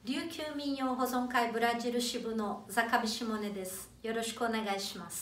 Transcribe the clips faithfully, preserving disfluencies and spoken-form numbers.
琉球民謡保存会ブラジル支部の坂部下根です。よろしくお願いします。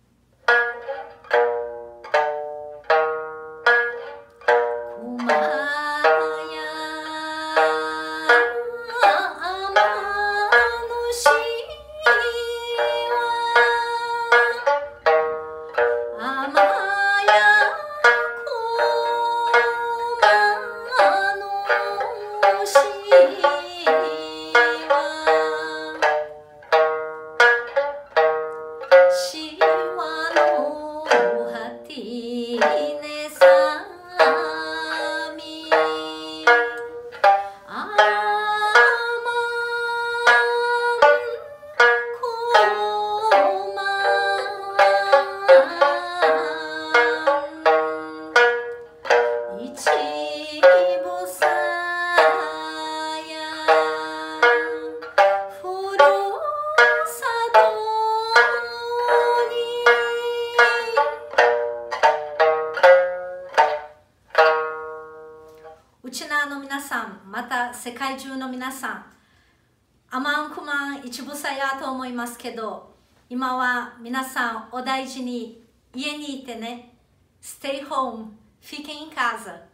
うちなの皆さん、また世界中の皆さん、アマンクマン一部さやと思いますけど、今は皆さんお大事に家にいてね。Stay home, fiquem em casa.